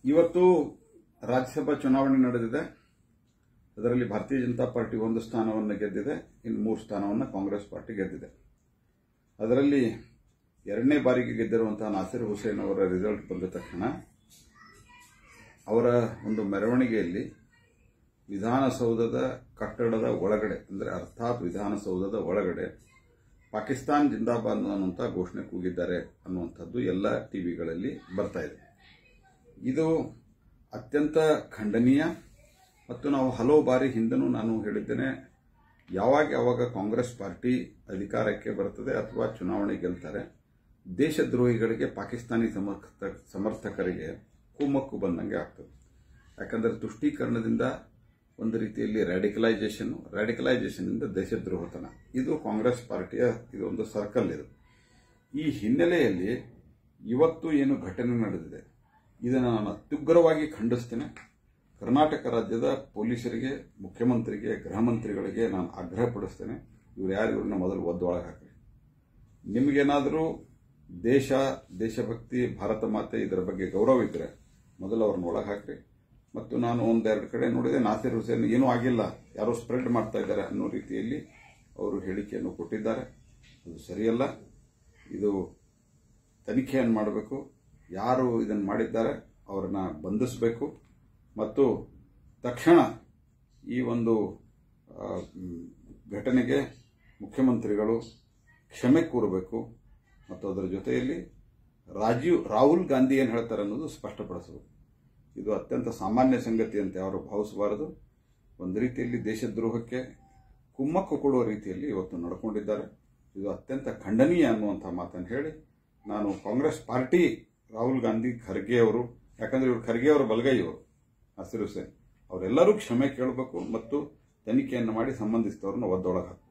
ಇವತ್ತು ರಾಜ್ಯಸಭಾ ಚುನಾವಣೆ ನಡೆದಿದೆ. ಅದರಲ್ಲಿ ಭಾರತೀಯ ಜನತಾ ಪಾರ್ಟಿ 1 ಸ್ಥಾನವನ್ನು ಗೆದ್ದಿದೆ, ಇನ್ನು 3 ಸ್ಥಾನವನ್ನು ಕಾಂಗ್ರೆಸ್ ಪಾರ್ಟಿ ಗೆದ್ದಿದೆ. ಅದರಲ್ಲಿ 2ನೇ ಬಾರಿಗೆ ಗೆದ್ದಿರುವಂತಹ ನಾಸಿರ್ ಹುಸೇನ್ ಅವರ ರಿಸಲ್ಟ್ ಬಂದ ತಕ್ಷಣ ಅವರ ಒಂದು ಮೆರವಣಿಗೆಯಲ್ಲಿ ವಿಧಾನಸೌಧದ ಕಟ್ಟಡದ ಒಳಗಡೆ, ಅಂದರೆ ಅರ್ಥಾತ್ ವಿಧಾನಸೌಧದ ಒಳಗಡೆ ಪಾಕಿಸ್ತಾನ್ ಜಿಂದಾಬಾದ್ ಅನ್ನುವಂಥ ಘೋಷಣೆ ಕೂಗಿದ್ದಾರೆ ಅನ್ನುವಂಥದ್ದು ಎಲ್ಲ ಟಿವಿಗಳಲ್ಲಿ ಬರ್ತಾ ಇದೆ. ಇದು ಅತ್ಯಂತ ಖಂಡನೀಯ. ಮತ್ತು ನಾವು ಹಲವು ಬಾರಿ ಹಿಂದೆನೂ ನಾನು ಹೇಳಿದ್ದೇನೆ, ಯಾವಾಗ ಕಾಂಗ್ರೆಸ್ ಪಾರ್ಟಿ ಅಧಿಕಾರಕ್ಕೆ ಬರ್ತದೆ ಅಥವಾ ಚುನಾವಣೆ ಗೆಲ್ತಾರೆ, ದೇಶದ್ರೋಹಿಗಳಿಗೆ, ಪಾಕಿಸ್ತಾನಿ ಸಮರ್ಥಕರಿಗೆ ಕುಮ್ಮಕ್ಕು ಬಂದಂಗೆ ಆಗ್ತದೆ. ಯಾಕಂದರೆ ತುಷ್ಟೀಕರಣದಿಂದ ಒಂದು ರೀತಿಯಲ್ಲಿ ರ್ಯಾಡಿಕಲೈಸೇಷನ್ ಇಂದ ದೇಶದ್ರೋಹತನ, ಇದು ಕಾಂಗ್ರೆಸ್ ಪಾರ್ಟಿಯ ಇದೊಂದು ಸರ್ಕಲ್. ಈ ಹಿನ್ನೆಲೆಯಲ್ಲಿ ಇವತ್ತು ಏನು ಘಟನೆ ನಡೆದಿದೆ ಇದನ್ನು ನಾನು ಅತ್ಯುಗ್ರವಾಗಿ ಖಂಡಿಸ್ತೇನೆ. ಕರ್ನಾಟಕ ರಾಜ್ಯದ ಪೊಲೀಸರಿಗೆ, ಮುಖ್ಯಮಂತ್ರಿಗೆ, ಗೃಹ ಮಂತ್ರಿಗಳಿಗೆ ನಾನು ಆಗ್ರಹಪಡಿಸ್ತೇನೆ, ಇವ್ರನ್ನ ಮೊದಲು ಒದ್ದೊಳಗೆ ಹಾಕ್ರಿ. ನಿಮಗೇನಾದರೂ ದೇಶಭಕ್ತಿ, ಭಾರತ ಮಾತೆ ಇದರ ಬಗ್ಗೆ ಗೌರವ ಇದ್ದರೆ ಮೊದಲು ಅವ್ರನ್ನ ಒಳಗೆ ಹಾಕ್ರಿ. ಮತ್ತು ನಾನು 1-2 ಕಡೆ ನೋಡಿದೆ, ನಾಸಿರ್ ಹುಸೇನ್ ಏನೂ ಆಗಿಲ್ಲ, ಯಾರೋ ಸ್ಪ್ರೆಡ್ ಮಾಡ್ತಾ ಇದ್ದಾರೆ ಅನ್ನೋ ರೀತಿಯಲ್ಲಿ ಅವರು ಹೇಳಿಕೆಯನ್ನು ಕೊಟ್ಟಿದ್ದಾರೆ. ಅದು ಸರಿಯಲ್ಲ. ಇದು ತನಿಖೆಯನ್ನು ಮಾಡಬೇಕು. ಯಾರು ಇದನ್ನು ಮಾಡಿದ್ದಾರೆ ಅವರನ್ನ ಬಂಧಿಸಬೇಕು ಮತ್ತು ತಕ್ಷಣ ಈ ಒಂದು ಘಟನೆಗೆ ಮುಖ್ಯಮಂತ್ರಿಗಳು ಕ್ಷಮೆ ಕೋರಬೇಕು ಮತ್ತು ಅದರ ಜೊತೆಯಲ್ಲಿ ರಾಹುಲ್ ಗಾಂಧಿ ಏನು ಹೇಳ್ತಾರೆ ಅನ್ನೋದು ಸ್ಪಷ್ಟಪಡಿಸಬೇಕು. ಇದು ಅತ್ಯಂತ ಸಾಮಾನ್ಯ ಸಂಗತಿ ಅಂತ ಯಾರು ಭಾವಿಸಬಾರದು. ಒಂದು ರೀತಿಯಲ್ಲಿ ದೇಶದ್ರೋಹಕ್ಕೆ ಕುಮ್ಮಕ್ಕು ಕೊಡುವ ರೀತಿಯಲ್ಲಿ ಇವತ್ತು ನಡ್ಕೊಂಡಿದ್ದಾರೆ. ಇದು ಅತ್ಯಂತ ಖಂಡನೀಯ ಅನ್ನುವಂಥ ಮಾತನ್ನು ಹೇಳಿ ನಾನು ಕಾಂಗ್ರೆಸ್ ಪಾರ್ಟಿ, ರಾಹುಲ್ ಗಾಂಧಿ, ಖರ್ಗೆ ಅವರು, ಯಾಕಂದ್ರೆ ಇವರು ಖರ್ಗೆ ಅವರ ಬಲಗೈ, ಇವರು ನಾಸಿರ್ ಹುಸೇನ್, ಅವರೆಲ್ಲರೂ ಕ್ಷಮೆ ಕೇಳಬೇಕು ಮತ್ತು ತನಿಖೆಯನ್ನು ಮಾಡಿ ಸಂಬಂಧಿಸಿದವರನ್ನು ಒದ್ದೊಳಗೆ ಹಾಕಬೇಕು.